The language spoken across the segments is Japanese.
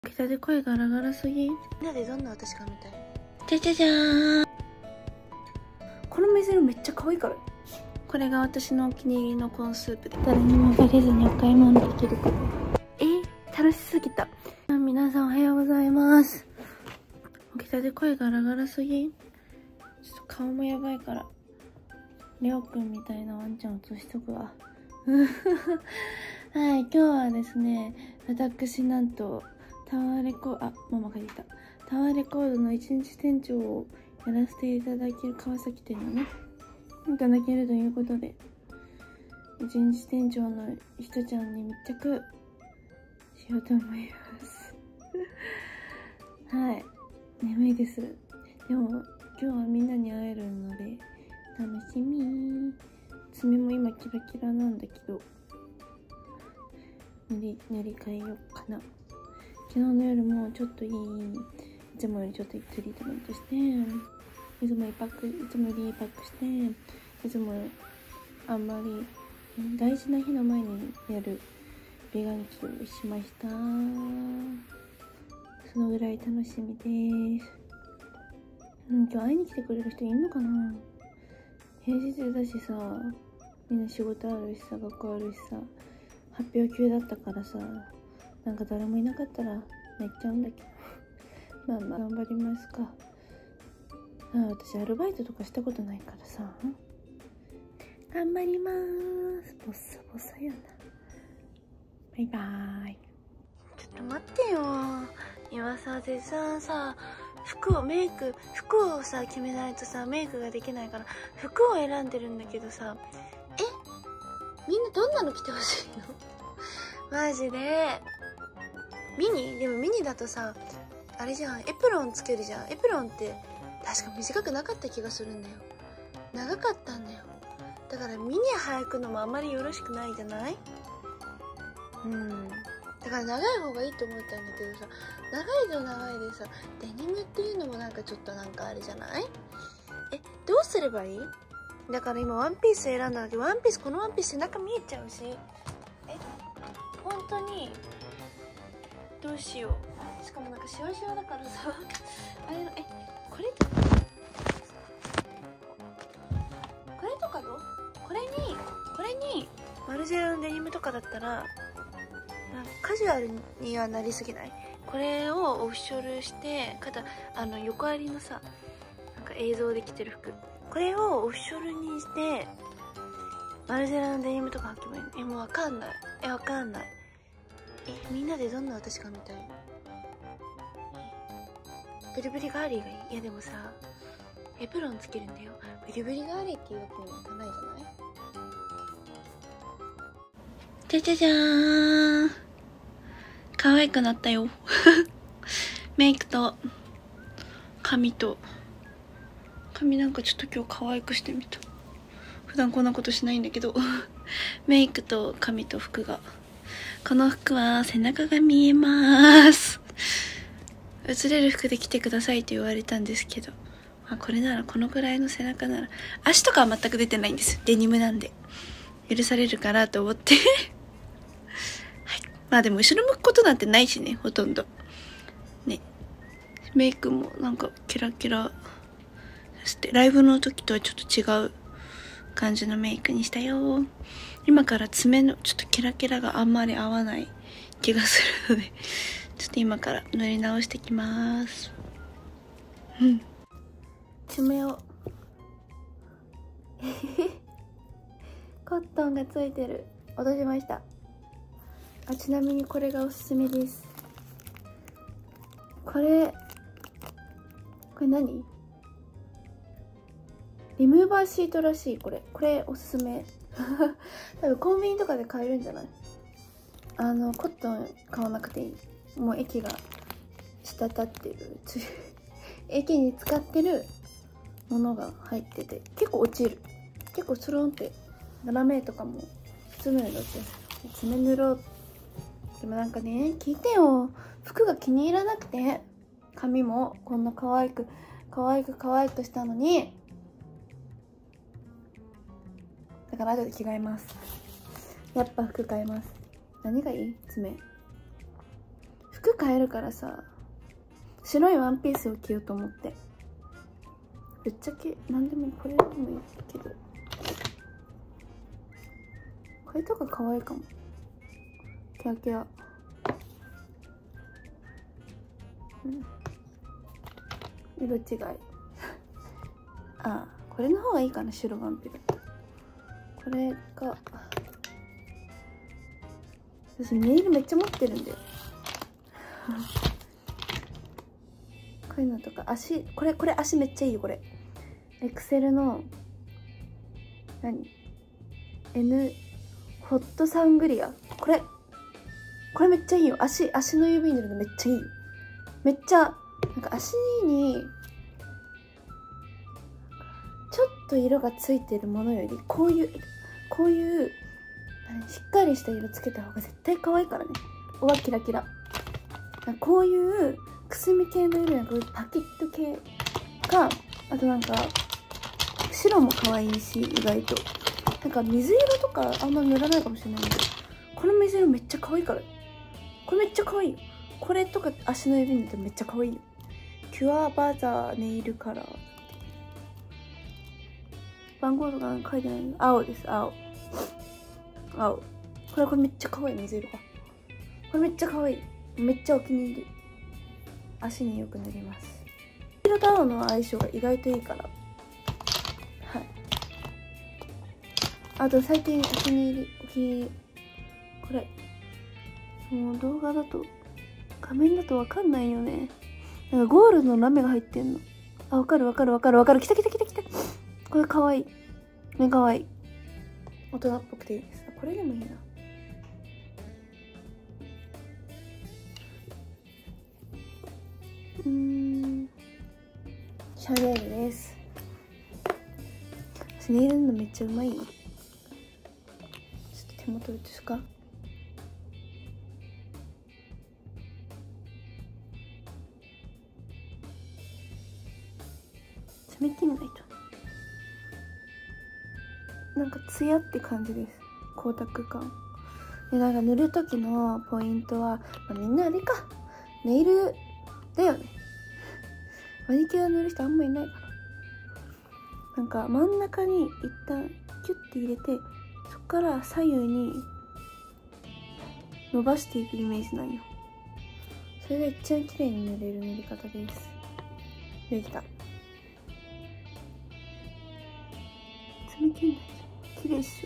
起きたて声ガラガラすぎ。みんなでどんな私かみたい。じゃじゃじゃーん。この水色めっちゃ可愛いから。これが私のお気に入りのコーンスープで、誰にもバレずにお買い物できるから。楽しすぎた。皆さんおはようございます。起きたて声ガラガラすぎ。ちょっと顔もやばいからレオくんみたいなワンちゃん映しとくわ。はい、今日はですね、私なんとタワーレコママが言った。タワーレコードの一日店長をやらせていただける、川崎店のね、いただけるということで、一日店長のひとちゃんに密着しようと思います。はい、眠いです。でも今日はみんなに会えるので楽しみ。爪も今キラキラなんだけど、塗り替えようかな。昨日の夜もちょっといつもよりちょっとトリートメントして、いつもよりいいパックして、いつもあんまり大事な日の前にやる美顔器をしました。そのぐらい楽しみです。今日会いに来てくれる人いんのかな。平日だしさ、みんな仕事あるしさ、学校あるしさ、発表級だったからさ、なんか誰もいなかったら泣いちゃうんだけど。まあ頑張りますか。私アルバイトとかしたことないからさ、頑張りまーす。ボッサボサやな。バイバーイ。ちょっと待ってよ。今さ、絶賛さ、服をさ決めないとさ、メイクができないから服を選んでるんだけどさ、みんなどんなの着てほしいの？マジででもミニだとさ、あれじゃん、エプロンつけるじゃん。エプロンって確か短くなかった気がするんだよ。長かったんだよ。だからミニ履くのもあんまりよろしくないじゃない？だから長い方がいいと思ったんだけどさ、長いと長いでさ、デニムっていうのもなんかちょっとなんかあれじゃない？どうすればいい？だから今ワンピース選んだんだけど、このワンピース背中見えちゃうし、本当にどうしよう。しかもなんかシワシワだからさ、これとかどう？これにマルジェラのデニムとかだったらカジュアルにはなりすぎない？これをオフショルして、横ありのさ、なんか映像で着てる服、これをオフショルにしてマルジェラのデニムとか履けばいいの？もうわかんない。みんなでどんな私かみたい。ブリブリガーリーがいい。いやでもさ、エプロンつけるんだよ。ブリブリガーリーっていうわけにもいかないじゃない？じゃじゃじゃーん。可愛くなったよ。メイクと髪なんかちょっと今日可愛くしてみた。普段こんなことしないんだけど。メイクと髪と服が、この服は背中が見えます。映れる服で着てくださいと言われたんですけど、これなら、このくらいの背中なら、足とかは全く出てないんです。デニムなんで許されるかなと思って。はい、でも後ろ向くことなんてないしね、ほとんどね。メイクもなんかキラキラして、ライブの時とはちょっと違う感じのメイクにしたよ。今から爪のちょっとキラキラがあんまり合わない気がするので、ちょっと今から塗り直してきます。爪をコットンがついてる。落としました。ちなみにこれがおすすめです。これ何？リムーバーシートらしい。これおすすめ。多分コンビニとかで買えるんじゃない？コットン買わなくていい。もう液が滴ってる液に使ってるものが入ってて、結構落ちる。結構スロンって斜めとかも普通のより落ちる。爪塗ろう。でもなんかね、聞いてよ。服が気に入らなくて、髪もこんな可愛くしたのに。だから後で着替えます。やっぱ服買います。何がいい？爪。 服買えるからさ、白いワンピースを着ようと思って。ぶっちゃけ何でもいい、これでもいいけど、これとか可愛いかも。キラキラ。色違いあ、これの方がいいかな、白ワンピだった。これが、私ネイルめっちゃ持ってるんだよこういうのとか、足、これ足めっちゃいいよ。これエクセルのN ホットサングリア、これめっちゃいいよ。足の指に塗るのめっちゃいいよ。めっちゃなんか足にちょっと色がついてるものより、こういうしっかりした色つけた方が絶対可愛いからね。うわ、キラキラ。こういうくすみ系の色やパキッと系か、あとなんか白も可愛いし、意外となんか水色とかあんま塗らないかもしれないんだけど、この水色めっちゃ可愛いから。これめっちゃ可愛いよ。これとか足の指に塗ってめっちゃ可愛いよ。キュアバザーネイルカラー。番号とか書いてないの？青です、青。これめっちゃ可愛い、水色が。これめっちゃ可愛い。めっちゃお気に入り。足によく塗ります。黄色と青の相性が意外といいから。はい。あと最近お気に入り。これ。もう動画だと、画面だとわかんないよね。なんかゴールドのラメが入ってんの。あ、わかる。来た。これ可愛い。目可愛い。大人っぽくていいです。これでもいいな。シャネルです。私ネイルのめっちゃうまいよ。ちょっと手元映すか。冷めてみないと。なんかツヤって感じです。光沢感で、なんか塗る時のポイントは、みんなあれか、ネイルだよね。マニキュア塗る人あんまいないから、なんか真ん中に一旦キュッて入れて、そこから左右に伸ばしていくイメージなんよ。それが一番綺麗に塗れる塗り方です。できた。冷めてんないじゃん。綺麗っしょ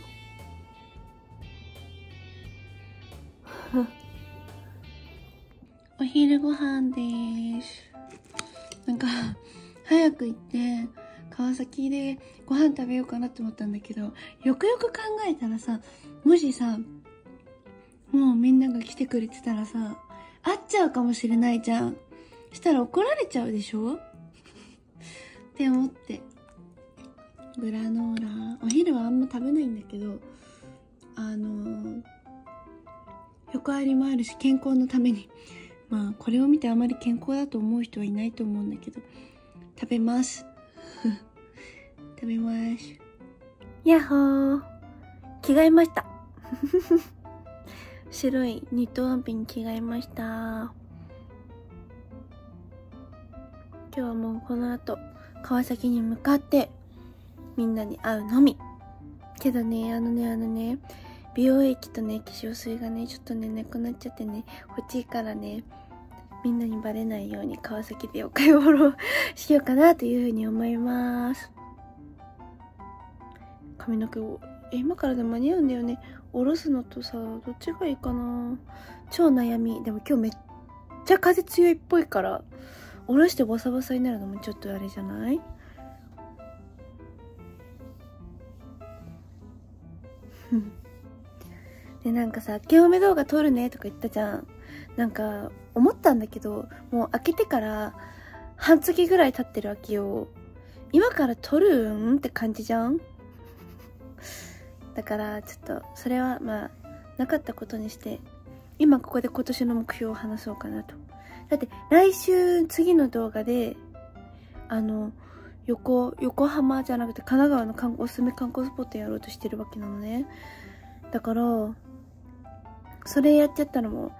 お昼ご飯でーす。なんか早く行って川崎でご飯食べようかなって思ったんだけど、よくよく考えたらさ、もしさ、もうみんなが来てくれてたらさ、会っちゃうかもしれないじゃん。したら怒られちゃうでしょって思って、グラノーラ、お昼はあんま食べないんだけど、横ありもあるし健康のために、まあこれを見てあまり健康だと思う人はいないと思うんだけど、食べます食べます。やっほー、着替えました白いニットワンピに着替えました。今日はもうこの後川崎に向かってみんなに会うのみ。けどね、美容液とね化粧水がねちょっとねなくなっちゃってね、欲しいからね、みんなにバレないように川崎でお買い物しようかなというふうに思います。髪の毛を今からでも間に合うんだよね。下ろすのとさ、どっちがいいかな。超悩み。でも今日めっちゃ風強いっぽいから、下ろしてボサボサになるのもちょっとあれじゃない？で、なんかさ、明けおめ動画撮るねとか言ったじゃん。なんか思ったんだけど、もう開けてから半月ぐらい経ってるわけよ。今から撮るんって感じじゃん。だからちょっとそれはまあなかったことにして、今ここで今年の目標を話そうかなと。だって来週次の動画で横浜じゃなくて神奈川のおすすめ観光スポットやろうとしてるわけなのね。だからそれやっちゃったらもう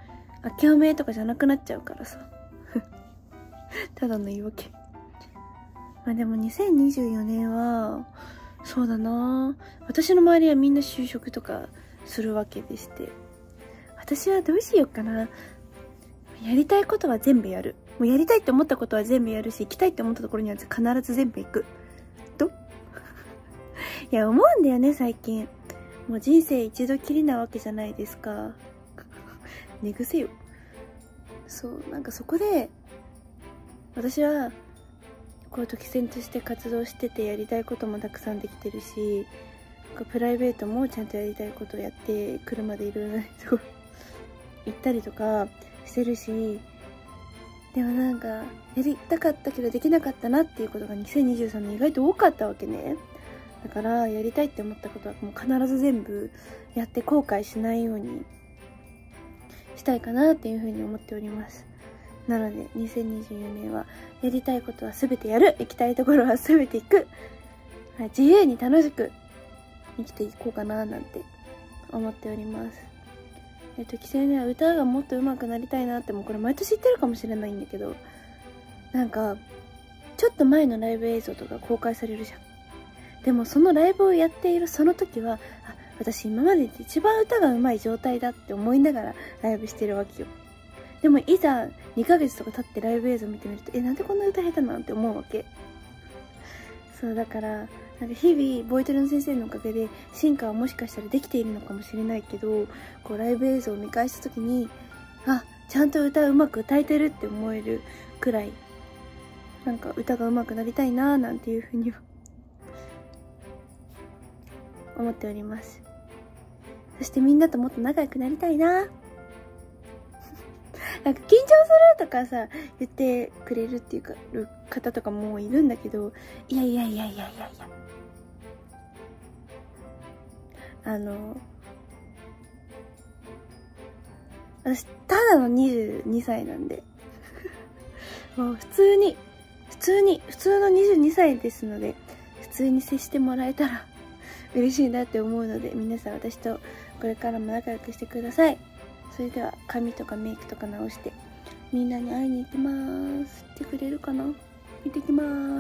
諦めとかじゃなくなっちゃうからさただの言い訳。まあでも2024年はそうだな、私の周りはみんな就職とかするわけでして、私はどうしようかな。やりたいことは全部やる。もうやりたいって思ったことは全部やるし、行きたいって思ったところには必ず全部行くといや思うんだよね最近。もう人生一度きりなわけじゃないですか寝癖よ。そう、なんかそこで私はこう時専として活動してて、やりたいこともたくさんできてるし、プライベートもちゃんとやりたいことをやって、車でいろいろなとこ行ったりとかしてるし、でもなんかやりたかったけどできなかったなっていうことが2023年意外と多かったわけね。だからやりたいって思ったことはもう必ず全部やって後悔しないようにしたいかなっていうふうに思っております。なので2024年はやりたいことは全てやる、行きたいところは全て行く、自由に楽しく生きていこうかななんて思っております。帰省ね、歌がもっと上手くなりたいなって、もうこれ毎年言ってるかもしれないんだけど、なんかちょっと前のライブ映像とか公開されるじゃん。でもそのライブをやっているその時は、私今までで一番歌が上手い状態だって思いながらライブしてるわけよ。でもいざ2ヶ月とか経ってライブ映像見てみると、なんでこんな歌下手なんて思うわけ。そうだから、なんか日々ボイトレの先生のおかげで進化はもしかしたらできているのかもしれないけど、こうライブ映像を見返した時に、ちゃんと歌うまく歌えてるって思えるくらい、なんか歌が上手くなりたいなーなんていうふうには思っております。そしてみんなともっと仲良くなりたいな。なんか緊張するとかさ言ってくれるっていうか方とかもいるんだけど、いや私ただの22歳なんでもう普通の22歳ですので、普通に接してもらえたら嬉しいなって思うので、皆さん私とこれからも仲良くしてください。それでは髪とかメイクとか直してみんなに会いに行きます。来てくれるかな。行ってきます。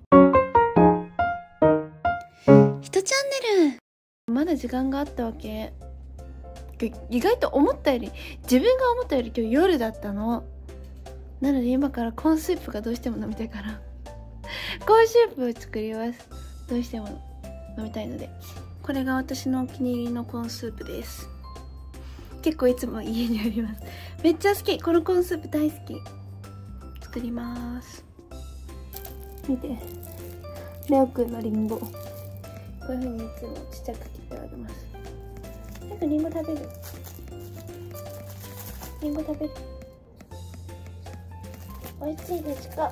ひとチャンネル。まだ時間があったわけ。意外と自分が思ったより今日夜だったの。なので今からコーンスープがどうしても飲みたいからコーンスープを作ります。どうしても飲みたいので、これが私のお気に入りのコーンスープです。結構いつも家にあります。めっちゃ好き、このコーンスープ大好き。作ります。見て、レオくんのリンゴ、こういう風にいつもちっちゃく切ってあります。なんかリンゴ食べる。リンゴ食べる。おいしいですか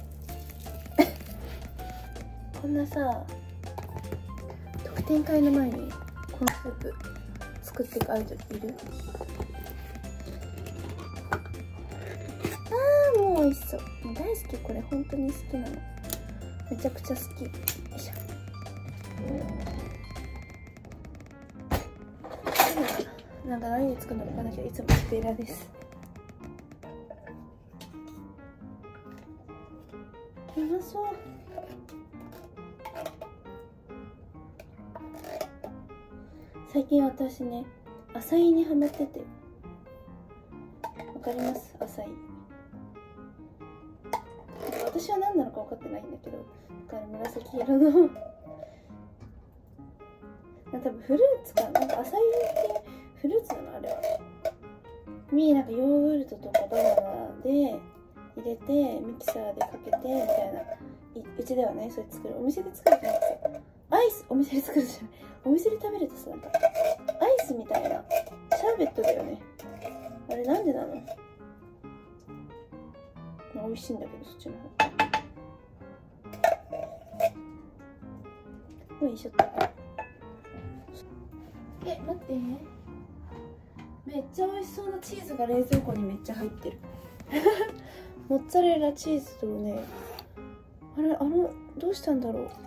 こんなさ、特典会の前にコーンスープ作っていくアイドルいる？もう美味しそう。もう大好き、これ本当に好きなの。めちゃくちゃ好き。よいしょ。なんか何で作るのかわかんないけど、いつもスペラです。うまそう。最近私ね、アサイにハマってて。わかります？アサイ。私は何なのか分かってないんだけど、だから紫色の多分フルーツかな。なんかアサイってフルーツなのあれは。なんかヨーグルトとかバナナで入れてミキサーでかけてみたいな。うちではね、それ作る。お店で作るじゃなくて、アイス、お店で作るじゃない。お店で食べるとさ、なんかアイスみたいなシャーベットだよね。あれなんでなの？美味しいんだけど、そっちの方。よいしょっと。待って。めっちゃ美味しそうなチーズが冷蔵庫にめっちゃ入ってる。モッツァレラチーズとね、どうしたんだろ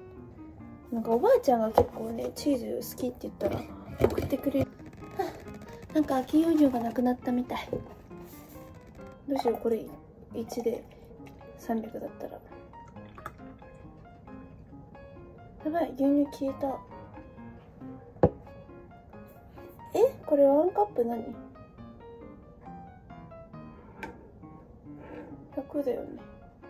う。なんかおばあちゃんが結構ね、チーズ好きって言ったら送ってくれる。 なんか空き容量がなくなったみたい。どうしよう、これ1で300だったら。やばい、牛乳消えた。これワンカップ何 100 だよね。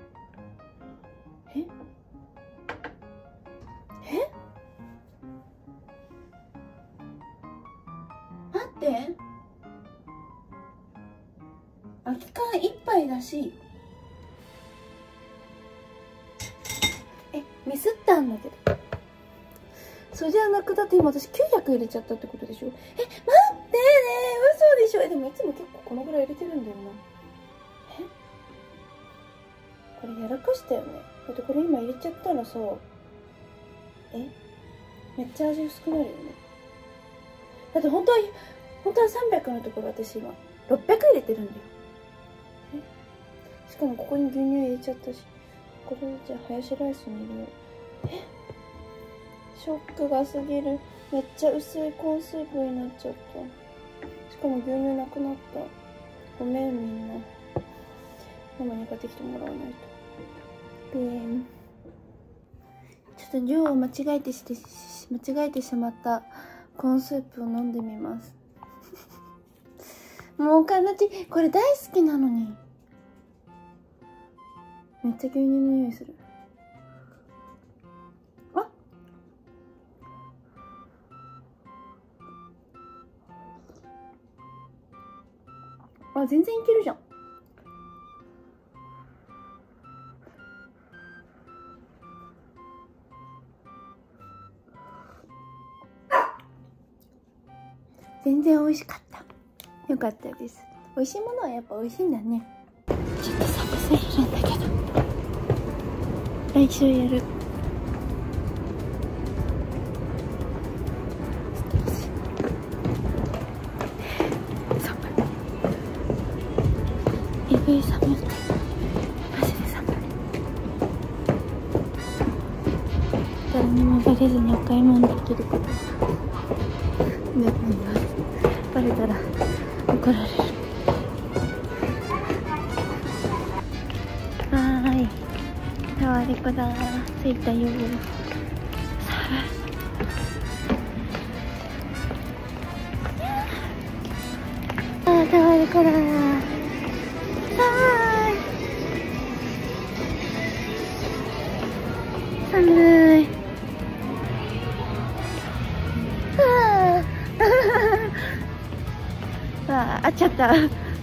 待って、空き缶1杯だし、ミスったんだけど。それじゃなく、だって今私900入れちゃったってことでしょ。待ってね、嘘でしょ。でもいつも結構このぐらい入れてるんだよな。これやらかしたよね。だってこれ今入れちゃったらさ、めっちゃ味薄くなるよね。だって本当は300のところ私今600入れてるんだよ。しかもここに牛乳入れちゃったし、これじゃあハヤシライスに入れよう。ショックがすぎる。めっちゃ薄いコーンスープになっちゃった。しかも牛乳なくなった。ごめんみんな。ママに買ってきてもらわないと。ちょっと量を間違えてしまったコーンスープを飲んでみます。もうかなち、これ大好きなのに。めっちゃ牛乳の匂いする。全然いけるじゃん。全然美味しかった。よかったです。美味しいものはやっぱ美味しいんだね。ちょっと寒すぎるんだけど、来週やる。寒い。マジで寒い。誰にもバレずにお買い物できることできます。バレたら怒られる。タワレコだ。着いたよ。タワレコだ。寒い。あっちゃった。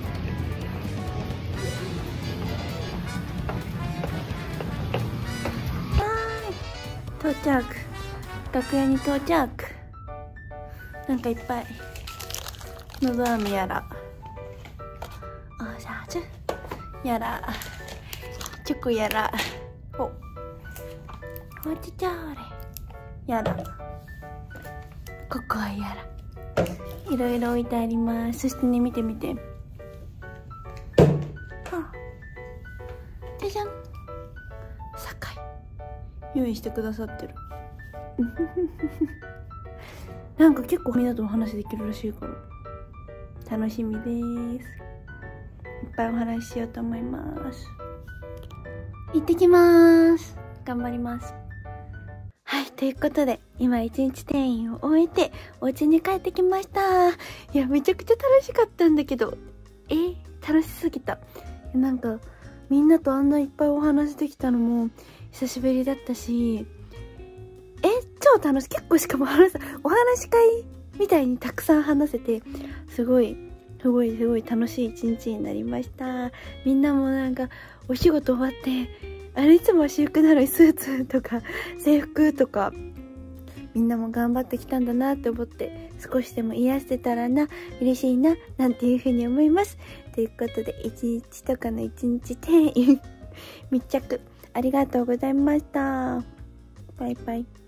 到着。楽屋に到着。なんかいっぱいのど飴やらおしゃつやらチョコやらおちちゃーれやらココアやらいろいろ置いてあります。そしてね、見てじゃじゃん、酒井用意してくださってる。なんか結構みんなとお話できるらしいから楽しみです。いっぱいお話ししようと思います。行ってきます。頑張ります。はい、ということで今一日転院を終えてお家に帰ってきました。いや、めちゃくちゃ楽しかったんだけど、楽しすぎた。なんかみんなとあんないっぱいお話できたのも久しぶりだったし、超楽しい。結構しかもお話し会みたいにたくさん話せて、すごい楽しい一日になりました。みんなもなんかお仕事終わって、あれいつも私服なのにスーツとか制服とか、みんなも頑張ってきたんだなって思って、少しでも癒してたらな、嬉しいな、なんていうふうに思います。ということで、一日とかの一日転院密着ありがとうございました。バイバイ。